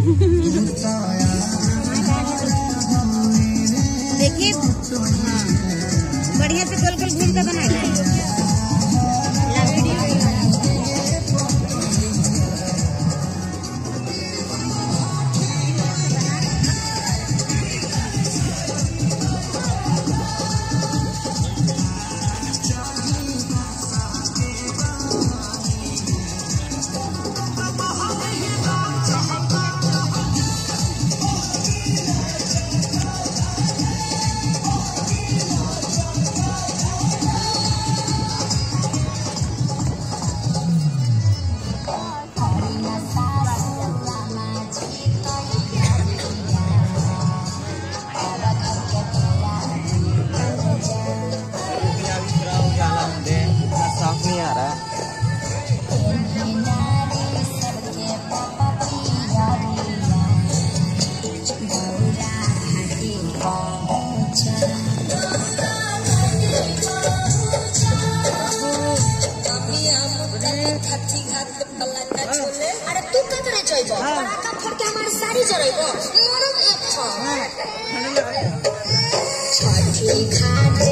देखिए बढ़िया से गोल गोल घूम कर बनाइए। नहीं आ रहा है। अरे तू का करे जाइबो पराका फोड़ के हमार साड़ी जराइबो मोरम एक छ छठी खाना